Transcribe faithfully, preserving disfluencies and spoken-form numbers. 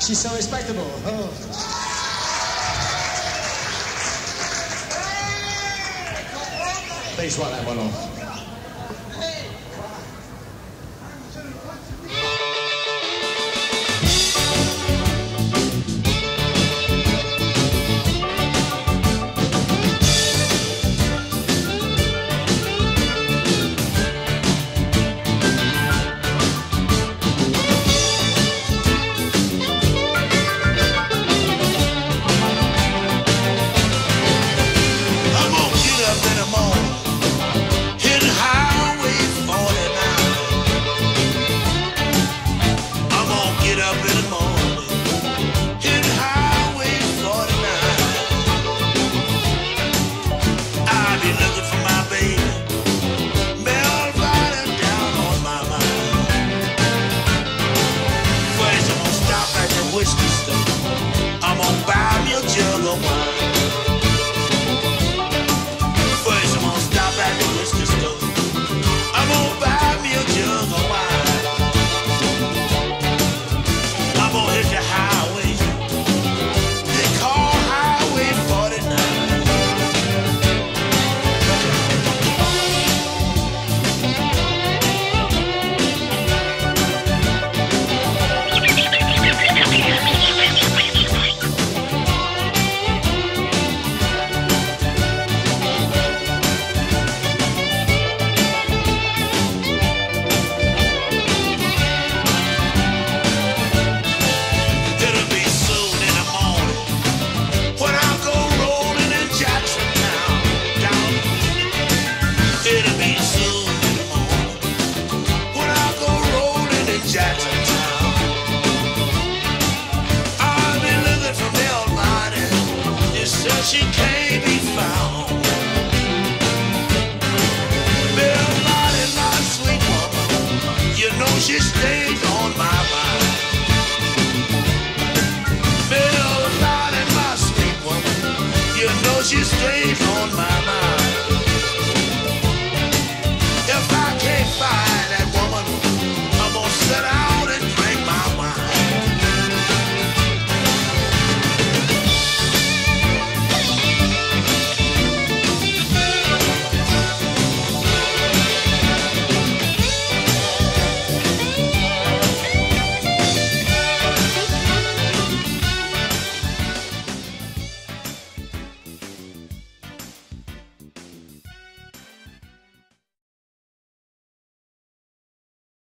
She's so respectable. Oh. Please, voilà, voilà. I'm gonna buy me a jug of wine. First I'm gonna stop at the whiskey store. I'm gonna buy me a jug of wine. I'm gonna hit the highway. They call Highway forty-nine. She can't be found. Bill Lottie, my sweet woman, you know she stays on my mind. Bill Lottie, my sweet woman, you know she stays on my mind.